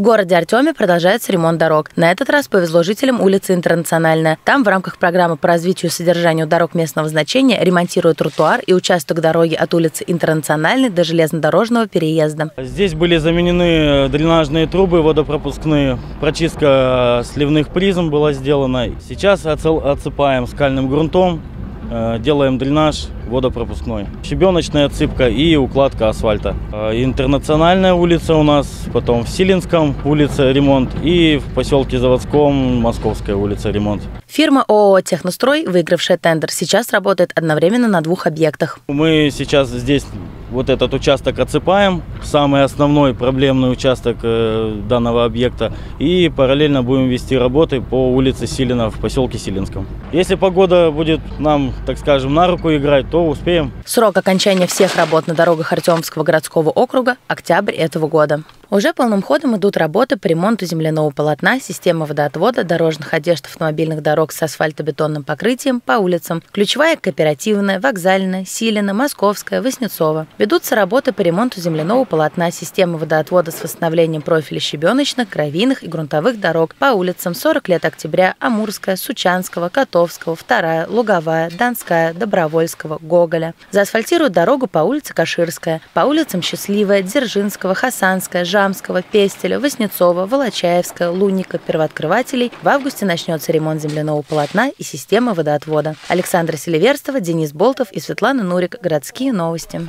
В городе Артеме продолжается ремонт дорог. На этот раз повезло жителям улицы Интернациональная. Там в рамках программы по развитию и содержанию дорог местного значения ремонтируют тротуар и участок дороги от улицы Интернациональной до железнодорожного переезда. Здесь были заменены дренажные трубы водопропускные, прочистка сливных призм была сделана. Сейчас отсыпаем скальным грунтом, делаем дренаж водопропускной. Щебеночная отсыпка и укладка асфальта. Интернациональная улица у нас, потом в Силинском улица ремонт и в поселке Заводском Московская улица ремонт. Фирма ООО «Технострой», выигравшая тендер, сейчас работает одновременно на 2 объектах. Мы сейчас здесь вот этот участок отсыпаем, самый основной проблемный участок данного объекта, и параллельно будем вести работы по улице Силина в поселке Силинском. Если погода будет нам, так скажем, на руку играть, то успеем. Срок окончания всех работ на дорогах Артемского городского округа – октябрь этого года. Уже полным ходом идут работы по ремонту земляного полотна, системы водоотвода, дорожных одежд автомобильных дорог с асфальтобетонным покрытием по улицам. Ключевая – Кооперативная, Вокзальная, Силина, Московская, Воснецова. Ведутся работы по ремонту земляного полотна, системы водоотвода с восстановлением профиля щебеночных, гравийных и грунтовых дорог по улицам 40 лет Октября, Амурская, Сучанского, Котовского, 2-я, Луговая, Донская, Добровольского, Гоголя. Заасфальтируют дорогу по улице Каширская, по улицам Счастливая, Дзержинского, Хасанская, Жамского, Пестеля, Воснецова, Волочаевская, Лунника, Первооткрывателей. В августе начнется ремонт земляного полотна и системы водоотвода. Александра Селиверстова, Денис Болтов и Светлана Нурик. Городские новости.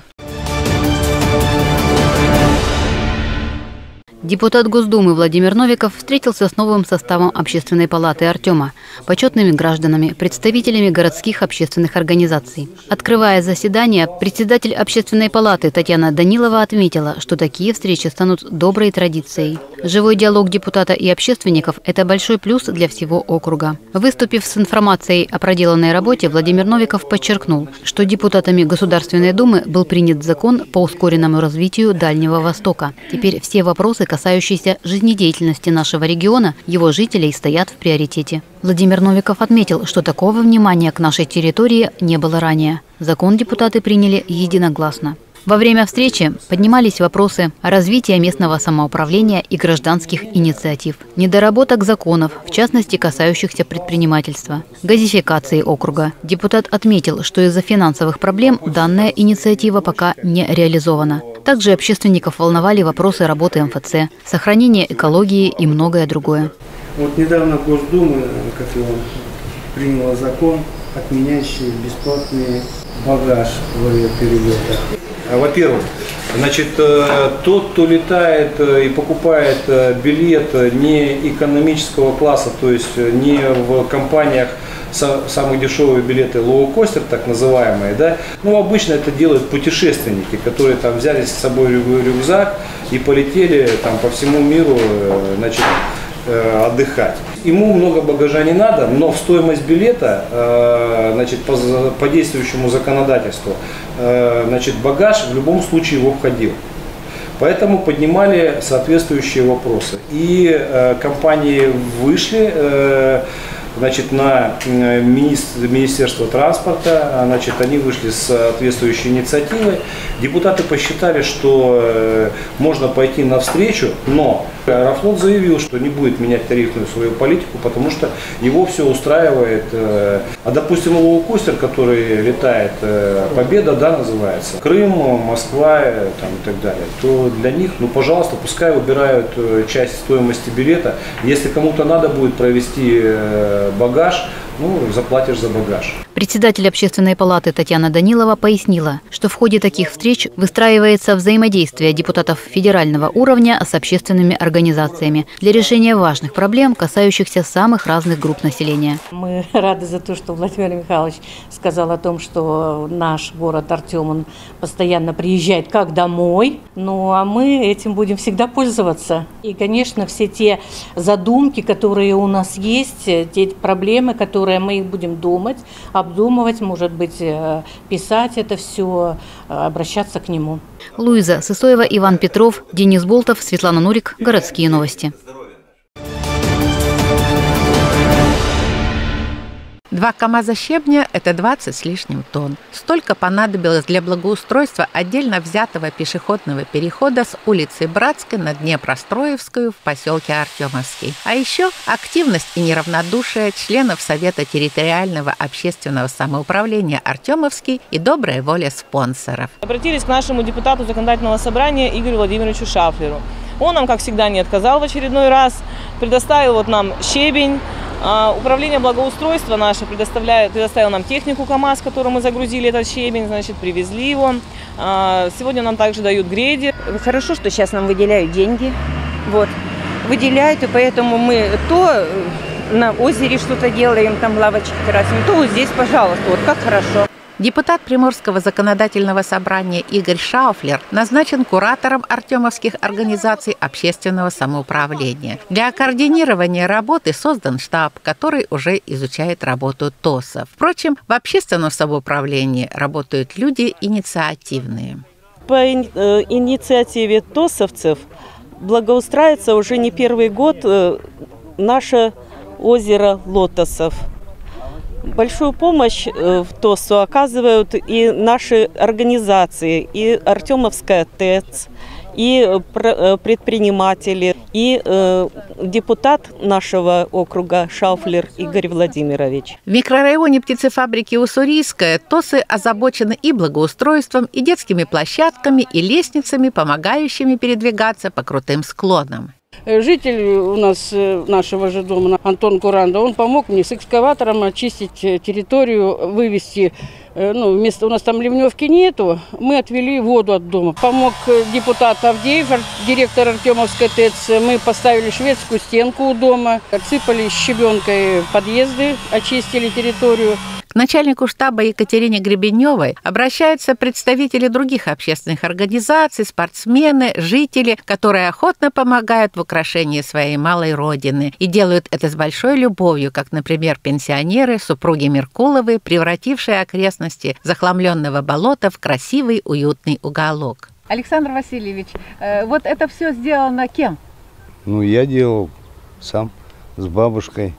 Депутат Госдумы Владимир Новиков встретился с новым составом Общественной палаты Артема, почетными гражданами, представителями городских общественных организаций. Открывая заседание, председатель Общественной палаты Татьяна Данилова отметила, что такие встречи станут доброй традицией. Живой диалог депутата и общественников – это большой плюс для всего округа. Выступив с информацией о проделанной работе, Владимир Новиков подчеркнул, что депутатами Государственной Думы был принят закон по ускоренному развитию Дальнего Востока. Теперь все вопросы, касающиеся жизнедеятельности нашего региона, его жителей, стоят в приоритете. Владимир Новиков отметил, что такого внимания к нашей территории не было ранее. Закон депутаты приняли единогласно. Во время встречи поднимались вопросы о развитии местного самоуправления и гражданских инициатив, недоработок законов, в частности касающихся предпринимательства, газификации округа. Депутат отметил, что из-за финансовых проблем данная инициатива пока не реализована. Также общественников волновали вопросы работы МФЦ, сохранения экологии и многое другое. Вот недавно Госдума приняла закон, отменяющий бесплатный багаж в авиаперелетах. Во-первых, значит, тот, кто летает и покупает билет не экономического класса, то есть не в компаниях самые дешевые билеты лоукостер, так называемые, да, ну, обычно это делают путешественники, которые там взяли с собой рюкзак и полетели там по всему миру, значит, отдыхать. Ему много багажа не надо, но в стоимость билета, значит, по действующему законодательству, значит, багаж в любом случае его входил. Поэтому поднимали соответствующие вопросы. И компании вышли, значит, на Министерство транспорта, значит, они вышли с соответствующей инициативой. Депутаты посчитали, что можно пойти навстречу, но Аэрофлот заявил, что не будет менять тарифную свою политику, потому что его все устраивает. А допустим, лоукостер, который летает, Победа, да, называется, Крым, Москва там, и так далее, то для них, ну, пожалуйста, пускай убирают часть стоимости билета. Если кому-то надо будет провести багаж, ну, заплатишь за багаж. Председатель Общественной палаты Татьяна Данилова пояснила, что в ходе таких встреч выстраивается взаимодействие депутатов федерального уровня с общественными организациями для решения важных проблем, касающихся самых разных групп населения. Мы рады за то, что Владимир Михайлович сказал о том, что наш город Артем, он постоянно приезжает как домой, ну а мы этим будем всегда пользоваться. И, конечно, все те задумки, которые у нас есть, те проблемы, которые мы их будем думать, обдумывать, может быть, писать это все, обращаться к нему. Луиза Сысоева, Иван Петров, Денис Болтов, Светлана Нурик. Городские новости. 2 КАМАЗа щебня – это 20 с лишним тонн. Столько понадобилось для благоустройства отдельно взятого пешеходного перехода с улицы Братской на Днепростроевскую в поселке Артемовский. А еще активность и неравнодушие членов Совета территориального общественного самоуправления Артемовский и добрая воля спонсоров. Обратились к нашему депутату законодательного собрания Игорю Владимировичу Шафлеру. Он нам, как всегда, не отказал в очередной раз, предоставил нам щебень. Управление благоустройства наше предоставило нам технику КАМАЗ, которую мы загрузили этот щебень, значит, привезли его. Сегодня нам также дают грейдер. Хорошо, что сейчас нам выделяют деньги. Выделяют, и поэтому мы то на озере что-то делаем, там лавочки красим, то вот здесь, пожалуйста, как хорошо. Депутат Приморского законодательного собрания Игорь Шауфлер назначен куратором артемовских организаций общественного самоуправления. Для координирования работы создан штаб, который уже изучает работу ТОСов. Впрочем, в общественном самоуправлении работают люди инициативные. По инициативе ТОСовцев благоустраивается уже не первый год наше озеро Лотосов. Большую помощь в ТОСу оказывают и наши организации, и Артемовская ТЭЦ, и предприниматели, и депутат нашего округа Шауфлер Игорь Владимирович. В микрорайоне птицефабрики Уссурийская ТОСы озабочены и благоустройством, и детскими площадками, и лестницами, помогающими передвигаться по крутым склонам. Житель у нас нашего же дома, Антон Куранда, он помог мне с экскаватором очистить территорию, вывести. У нас там ливневки нету, мы отвели воду от дома. Помог депутат Авдеев, директор Артемовской ТЭЦ. Мы поставили шведскую стенку у дома, отсыпали щебенкой подъезды, очистили территорию. К начальнику штаба Екатерине Гребеневой обращаются представители других общественных организаций, спортсмены, жители, которые охотно помогают в украшении своей малой родины и делают это с большой любовью, как, например, пенсионеры, супруги Меркуловы, превратившие окрестности захламленного болота в красивый, уютный уголок. Александр Васильевич, вот это все сделано кем? Я делал сам, с бабушкой.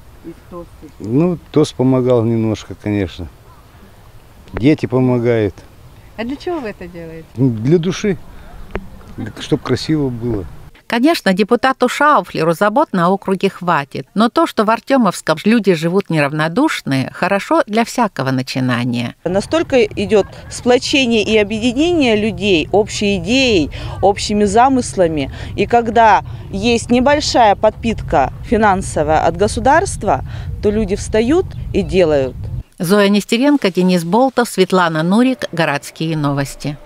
ТОС помогал немножко, конечно. Дети помогают. А для чего вы это делаете? Для души, чтобы красиво было. Конечно, депутату Шауфлеру забот на округе хватит, но то, что в Артемовском люди живут неравнодушные, хорошо для всякого начинания. Настолько идет сплочение и объединение людей общей идеей, общими замыслами. И когда есть небольшая подпитка финансовая от государства, то люди встают и делают. Зоя Нестеренко, Денис Болтов, Светлана Нурик. Городские новости.